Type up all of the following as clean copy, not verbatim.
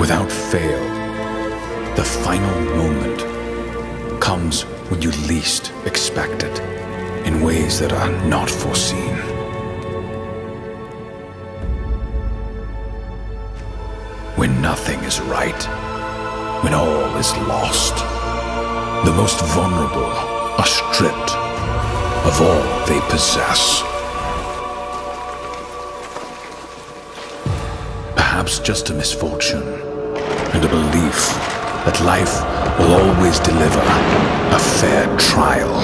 Without fail, the final moment comes when you least expect it, in ways that are not foreseen. When nothing is right, when all is lost, the most vulnerable are stripped of all they possess. Perhaps just a misfortune and a belief that life will always deliver a fair trial.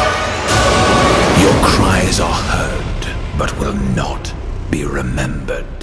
Are heard, but will not be remembered.